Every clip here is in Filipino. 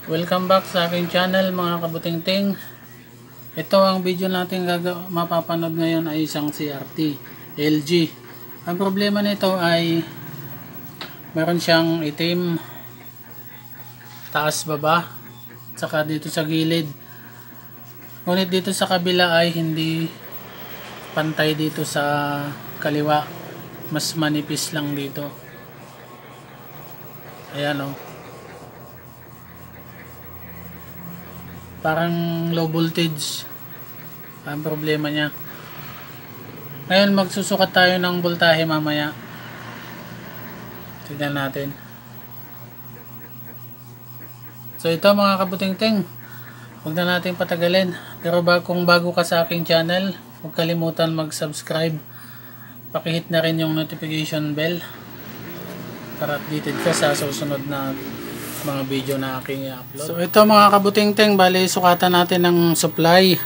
Welcome back sa aking channel mga kabutingting. Ito ang video natin mapapanood ngayon ay isang CRT LG. Ang problema nito ay meron siyang itim taas baba saka dito sa gilid. Ngunit dito sa kabila ay hindi pantay dito sa kaliwa. Mas manipis lang dito. Ayan o. Parang low voltage ang problema niya. Ngayon magsusukat tayo ng voltahe mamaya. Tignan natin. So ito mga kabutingting, huwag na natin patagalin. Pero kung bago ka sa aking channel, huwag kalimutan mag-subscribe. Pakihit na rin yung notification bell para updated ka sa susunod na mga video na aking i-upload. So ito mga kabutingting, bali sukatan natin ng supply.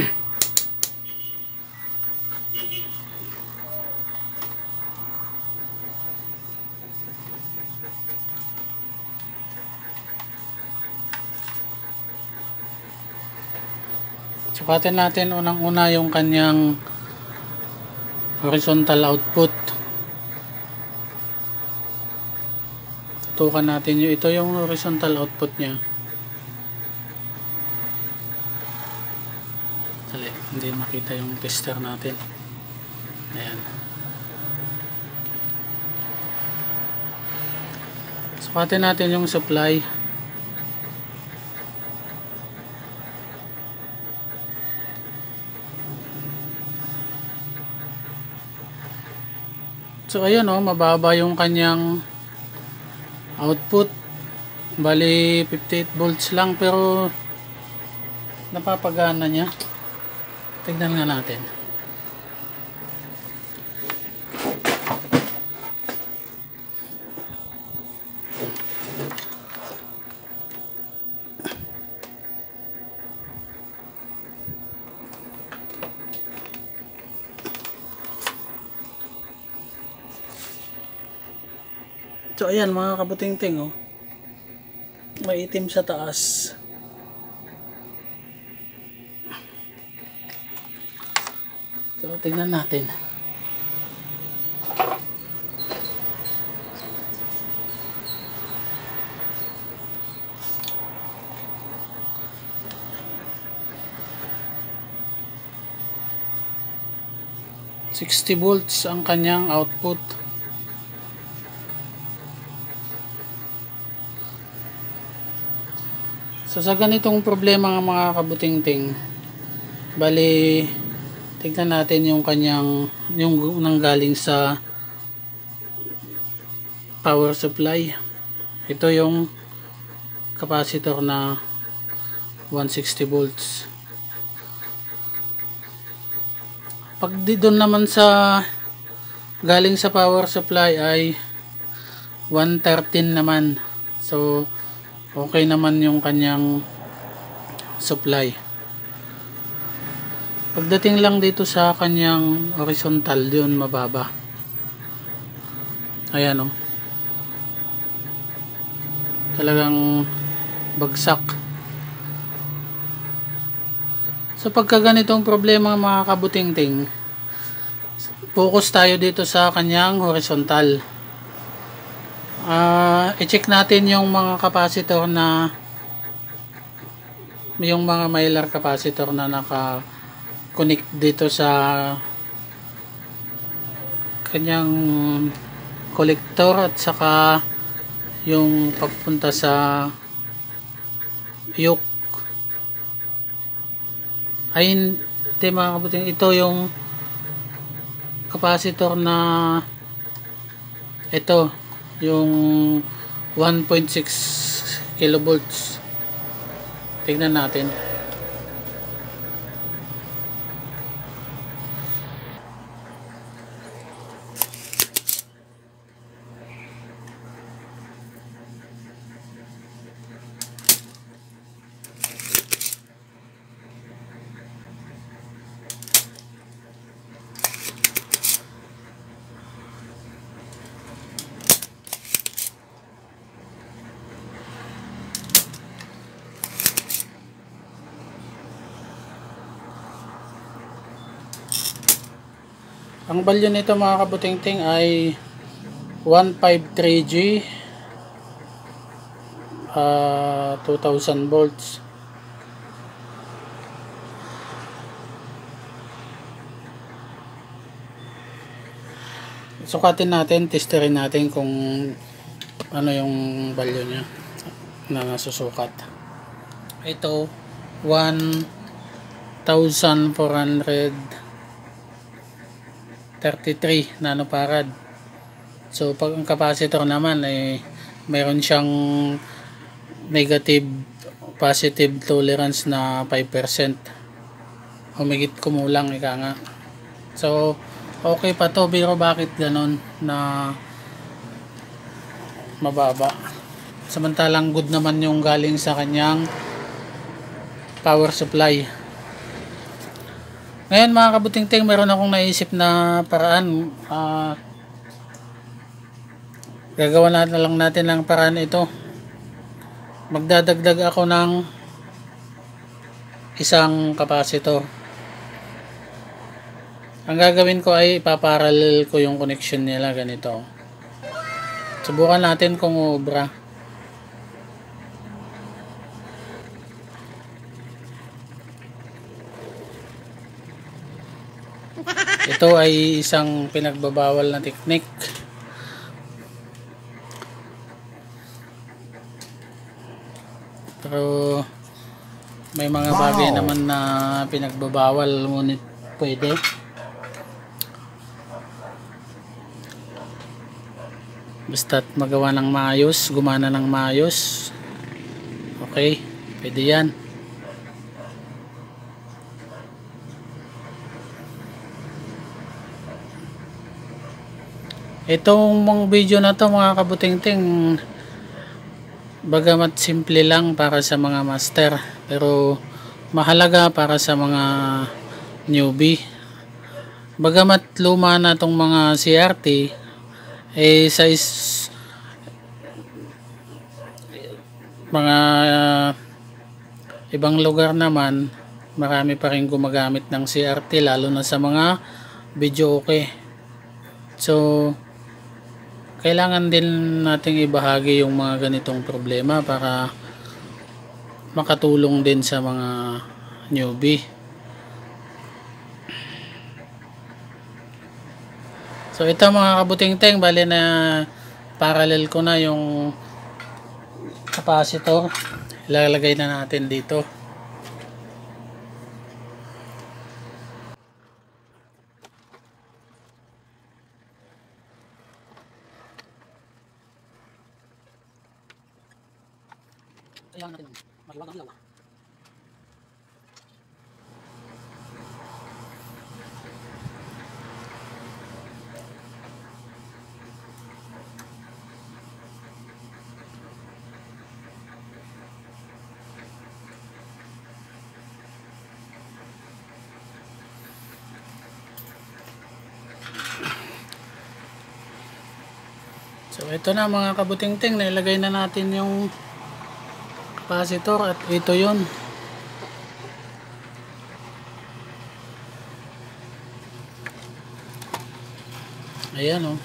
Sukatin natin unang-una yung kanyang horizontal output. Tutukan natin ito yung horizontal output niya. Dali, hindi makita yung tester natin. Ayan. Sukatin natin yung supply. So ayan o, mababa yung kanyang output. Bali 58 volts lang pero napapagana niya. Tignan nga natin. So ayan mga kabutingting, oh. May itim sa taas. So tingnan natin. $60 volts ang kanyang output. So sa ganitong problema ng mga kabutingting, bali tignan natin yung kanyang yung nanggaling sa power supply. Ito yung capacitor na 160 volts. Pag doon naman sa galing sa power supply ay 113 naman. So okay naman yung kanyang supply. Pagdating lang dito sa kanyang horizontal, yun mababa. Ayan o. Talagang bagsak. So pagka ganitong problema mga kabutingting, focus tayo dito sa kanyang horizontal. I-check natin yung mga capacitor na yung mga mylar capacitor na naka-connect dito sa kanyang collector at saka yung papunta sa yoke. Ay hindi mga kabuting, ito yung capacitor na ito yung 1.6 kilovolts. Tignan natin. Ang value nito mga kabutingting ay 153G, 2000 volts. Sukatin natin, testerin natin kung ano yung value niya na nasusukat. Ito 1433 nanofarad. So pag ang capacitor naman ay mayroon siyang negative positive tolerance na 5%. Humigit kumulang ika nga. So okay pa to, pero bakit ganon na mababa? Samantalang good naman yung galing sa kanyang power supply. Ngayon mga kabutingting, meron akong naisip na paraan. Gagawa na lang natin ng paraan ito. Magdadagdag ako ng isang capacitor. Ang gagawin ko ay ipaparallel ko yung connection nila ganito. Subukan natin kung uubra. Ito ay isang pinagbabawal na technique. Pero may mga bagay naman na pinagbabawal, ngunit pwede. Basta't magawa ng maayos, gumana ng maayos. Okay, pwede yan. Itong mga video na to mga kabutingting, bagamat simple lang para sa mga master, pero mahalaga para sa mga newbie. Bagamat luma na tong mga CRT, sa mga ibang lugar naman, marami pa rin gumagamit ng CRT, lalo na sa mga video okay. So kailangan din nating ibahagi yung mga ganitong problema para makatulong din sa mga newbie. So ito mga kabutingting, bali na parallel ko na yung capacitor. Ilalagay na natin dito. Kailangan natin maliwag ang ilaw. So ito na mga kabutingting, nailagay na natin yung capacitor at ito yun. Ayan o.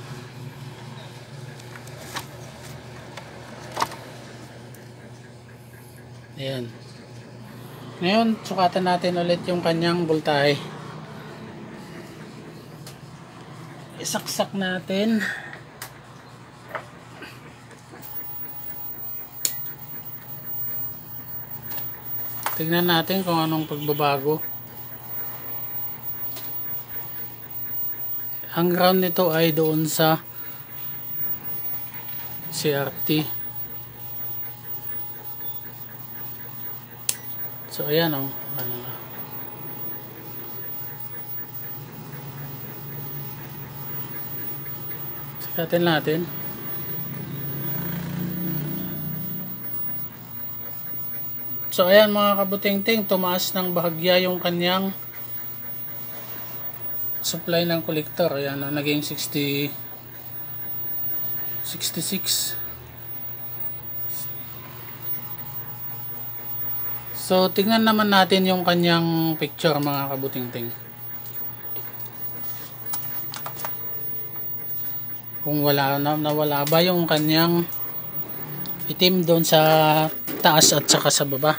Ayan. Ngayon, sukatan natin ulit yung kanyang voltahe. Isaksak natin. Tignan natin kung anong pagbabago. Ang ground nito ay doon sa CRT. So ayan o. Sikatin natin. So ayan mga kabutingting, tumaas ng bahagya yung kanyang supply ng collector. Ayan, naging 66. So tingnan naman natin yung kanyang picture mga kabutingting. kung nawala ba yung kanyang itim doon sa taas at saka sa baba.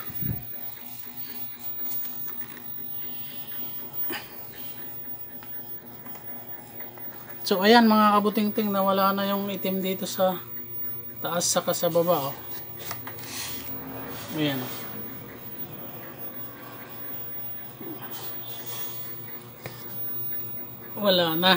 So ayan mga kabutingting, nawala na yung itim dito sa taas saka sa baba. Ayan. Wala na.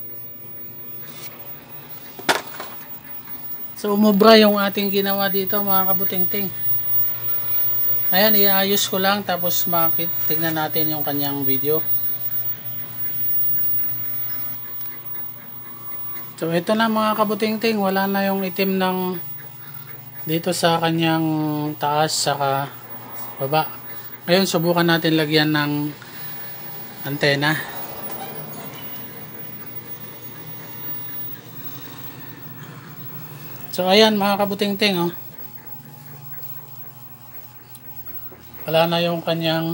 So umubra yung ating ginawa dito mga kabutingting. Ayan, iayos ko lang tapos tignan natin yung kanyang video. So ito na mga kabutingting, wala na yung itim ng dito sa kanyang taas saka baba. Ngayon subukan natin lagyan ng antena. So ayan mga kabutingting, oh. Wala na yung kanyang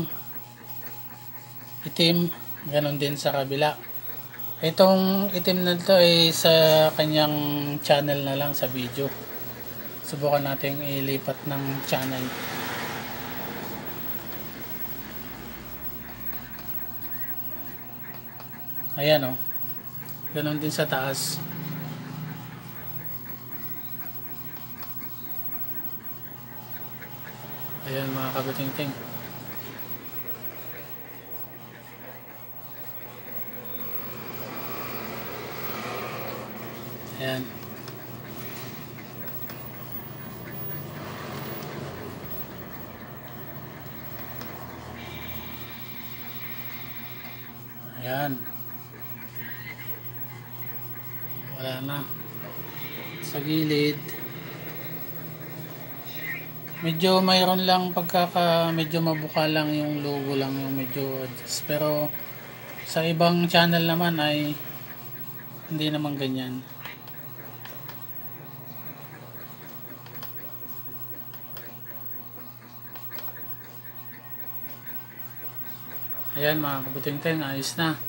itim, ganon din sa kabila. Itong itim na ito ay sa kanyang channel na lang sa video. Subukan natin ilipat ng channel. Ayan, oh. Ganon din sa taas. Ayan mga kabutingting. Ayan. Ayan. Wala na. Sa gilid. Medyo mayroon lang medyo mabuka lang yung logo lang yung medyo adjust. Pero sa ibang channel naman ay hindi naman ganyan. Ayan mga kabutingting, ayos na.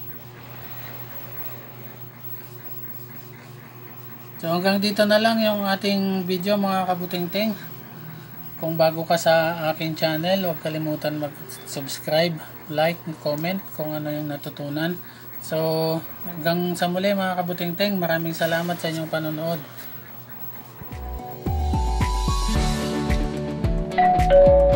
So hanggang dito na lang yung ating video mga kabutingting. Kung bago ka sa aking channel, huwag kalimutan mag-subscribe, like, comment kung ano yung natutunan. So hanggang sa muli mga kabutingting, maraming salamat sa inyong panonood.